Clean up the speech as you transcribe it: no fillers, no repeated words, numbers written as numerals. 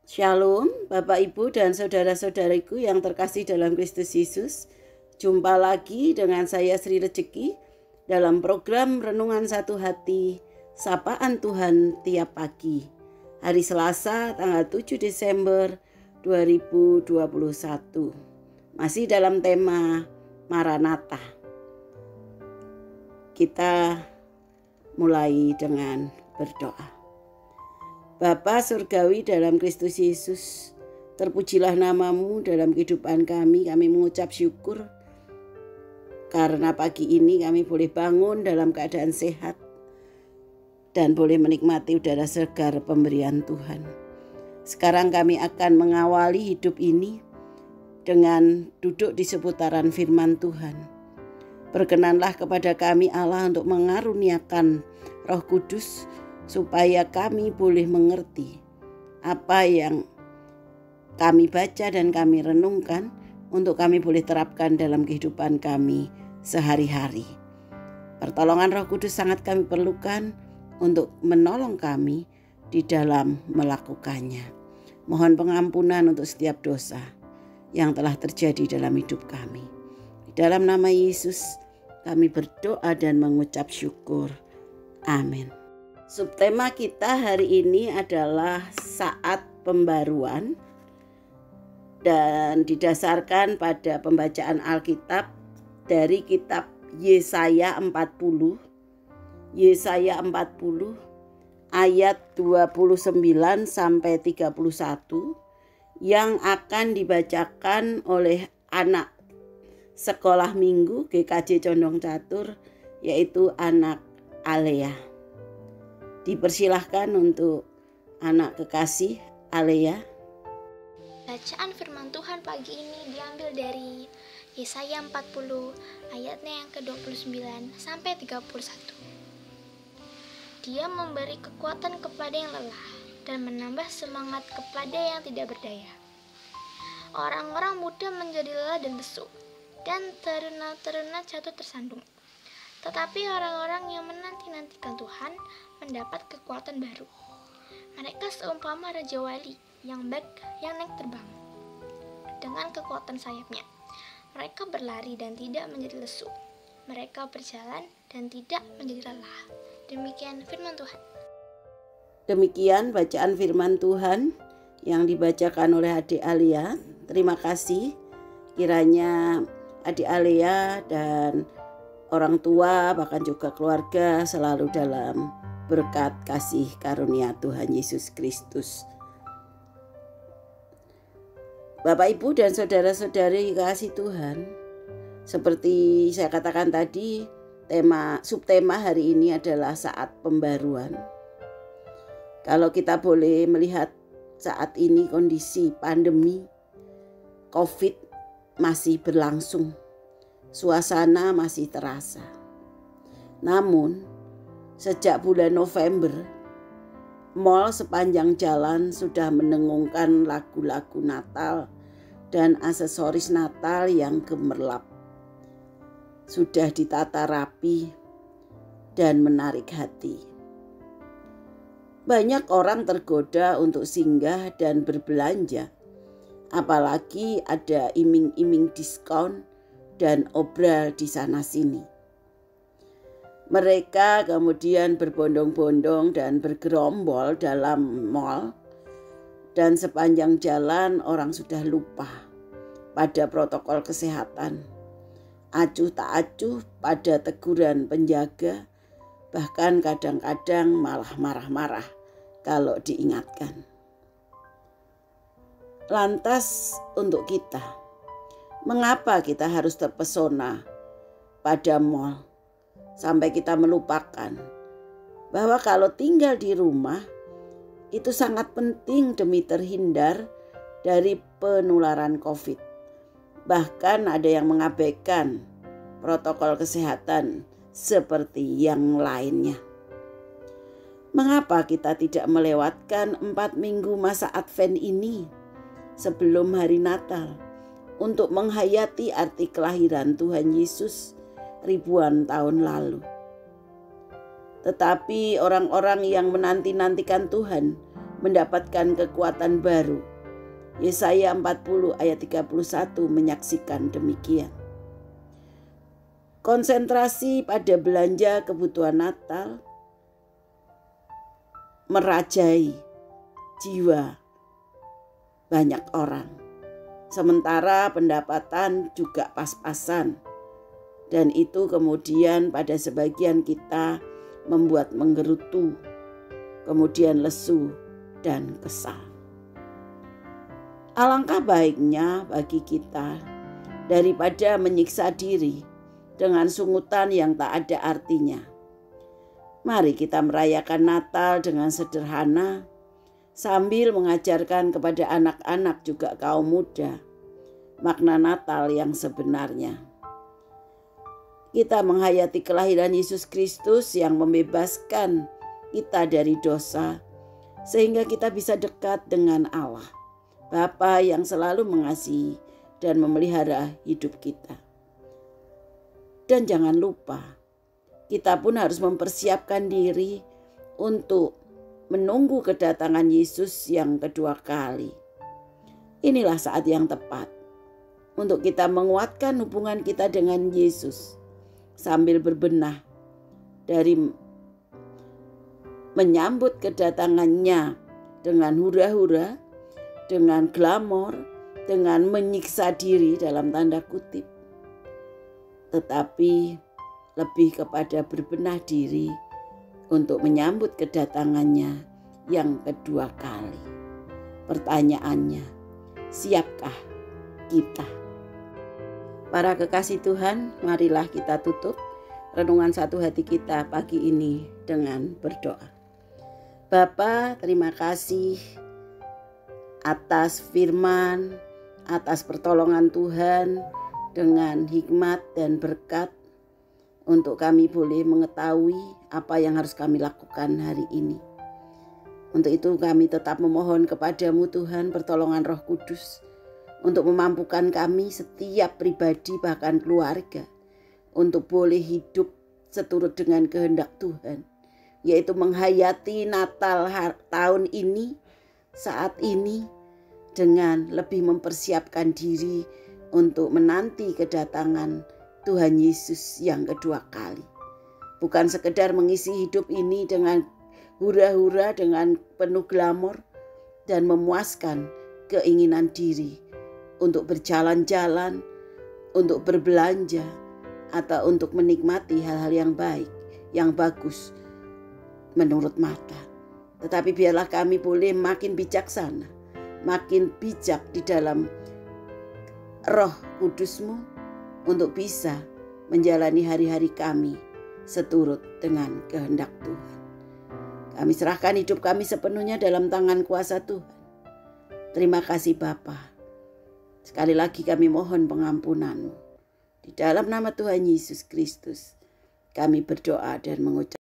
Shalom, Bapak, Ibu, dan saudara-saudariku yang terkasih dalam Kristus Yesus. Jumpa lagi dengan saya Sri Rejeki dalam program Renungan Satu Hati, Sapaan Tuhan Tiap Pagi. Hari Selasa, tanggal 7 Desember 2021. Masih dalam tema Maranatha. Kita mulai dengan berdoa. Bapa Surgawi dalam Kristus Yesus, terpujilah namamu dalam kehidupan kami. Kami mengucap syukur karena pagi ini kami boleh bangun dalam keadaan sehat dan boleh menikmati udara segar pemberian Tuhan. Sekarang kami akan mengawali hidup ini dengan duduk di seputaran firman Tuhan. Berkenanlah kepada kami Allah untuk mengaruniakan Roh Kudus supaya kami boleh mengerti apa yang kami baca dan kami renungkan untuk kami boleh terapkan dalam kehidupan kami sehari-hari. Pertolongan Roh Kudus sangat kami perlukan untuk menolong kami di dalam melakukannya. Mohon pengampunan untuk setiap dosa yang telah terjadi dalam hidup kami. Di dalam nama Yesus kami berdoa dan mengucap syukur. Amin. Subtema kita hari ini adalah saat pembaruan dan didasarkan pada pembacaan Alkitab dari kitab Yesaya 40. Yesaya 40 ayat 29 sampai 31 yang akan dibacakan oleh anak sekolah minggu GKJ Condong Catur, yaitu anak Alea. Dipersilahkan untuk anak kekasih Alea. Bacaan firman Tuhan pagi ini diambil dari Yesaya 40 ayatnya yang ke-29 sampai 31. Dia memberi kekuatan kepada yang lelah dan menambah semangat kepada yang tidak berdaya. Orang-orang muda menjadi lelah dan lesu, dan teruna-teruna jatuh tersandung. Tetapi orang-orang yang menanti-nantikan Tuhan mendapat kekuatan baru. Mereka seumpama Raja Wali yang naik terbang dengan kekuatan sayapnya. Mereka berlari dan tidak menjadi lesu. Mereka berjalan dan tidak menjadi lelah. Demikian firman Tuhan. Demikian bacaan firman Tuhan yang dibacakan oleh adik Alea. Terima kasih. Kiranya adik Alea dan orang tua bahkan juga keluarga selalu dalam berkat kasih karunia Tuhan Yesus Kristus. Bapak, Ibu, dan saudara-saudari kasih Tuhan, seperti saya katakan tadi, subtema hari ini adalah saat pembaruan. Kalau kita boleh melihat saat ini kondisi pandemi COVID masih berlangsung, suasana masih terasa. Namun sejak bulan November, mal sepanjang jalan sudah mendengungkan lagu-lagu Natal dan aksesoris Natal yang gemerlap. Sudah ditata rapi dan menarik hati. Banyak orang tergoda untuk singgah dan berbelanja, apalagi ada iming-iming diskon dan obral di sana-sini. Mereka kemudian berbondong-bondong dan bergerombol dalam mal, dan sepanjang jalan orang sudah lupa pada protokol kesehatan. Acuh tak acuh pada teguran penjaga, bahkan kadang-kadang malah marah-marah kalau diingatkan. Lantas untuk kita, mengapa kita harus terpesona pada mal sampai kita melupakan bahwa kalau tinggal di rumah itu sangat penting demi terhindar dari penularan COVID. Bahkan ada yang mengabaikan protokol kesehatan seperti yang lainnya. Mengapa kita tidak melewatkan 4 minggu masa Advent ini sebelum hari Natal untuk menghayati arti kelahiran Tuhan Yesus ribuan tahun lalu? Tetapi orang-orang yang menanti-nantikan Tuhan mendapatkan kekuatan baru. Yesaya 40 ayat 31 menyaksikan demikian. Konsentrasi pada belanja kebutuhan Natal merajai jiwa banyak orang. Sementara pendapatan juga pas-pasan. Dan itu kemudian pada sebagian kita membuat menggerutu, kemudian lesu dan kesal. Alangkah baiknya bagi kita daripada menyiksa diri dengan sungutan yang tak ada artinya. Mari kita merayakan Natal dengan sederhana sambil mengajarkan kepada anak-anak juga kaum muda makna Natal yang sebenarnya. Kita menghayati kelahiran Yesus Kristus yang membebaskan kita dari dosa sehingga kita bisa dekat dengan Allah, Bapa yang selalu mengasihi dan memelihara hidup kita. Dan jangan lupa, kita pun harus mempersiapkan diri untuk menunggu kedatangan Yesus yang kedua kali. Inilah saat yang tepat untuk kita menguatkan hubungan kita dengan Yesus sambil berbenah dari menyambut kedatangannya dengan hura-hura, dengan glamor, dengan menyiksa diri dalam tanda kutip. Tetapi lebih kepada berbenah diri untuk menyambut kedatangannya yang kedua kali. Pertanyaannya, siapkah kita? Para kekasih Tuhan, marilah kita tutup renungan satu hati kita pagi ini dengan berdoa. Bapa, terima kasih atas firman, atas pertolongan Tuhan dengan hikmat dan berkat untuk kami boleh mengetahui apa yang harus kami lakukan hari ini. Untuk itu kami tetap memohon kepadamu Tuhan pertolongan Roh Kudus untuk memampukan kami setiap pribadi bahkan keluarga untuk boleh hidup seturut dengan kehendak Tuhan, yaitu menghayati Natal tahun ini, saat ini, dengan lebih mempersiapkan diri untuk menanti kedatangan Tuhan Yesus yang kedua kali. Bukan sekedar mengisi hidup ini dengan hura-hura, dengan penuh glamor dan memuaskan keinginan diri untuk berjalan-jalan, untuk berbelanja, atau untuk menikmati hal-hal yang baik, yang bagus menurut mata. Tetapi biarlah kami boleh makin bijaksana, makin bijak di dalam Roh Kudus-Mu untuk bisa menjalani hari-hari kami seturut dengan kehendak Tuhan. Kami serahkan hidup kami sepenuhnya dalam tangan kuasa Tuhan. Terima kasih Bapa. Sekali lagi kami mohon pengampunan-Mu. Di dalam nama Tuhan Yesus Kristus kami berdoa dan mengucap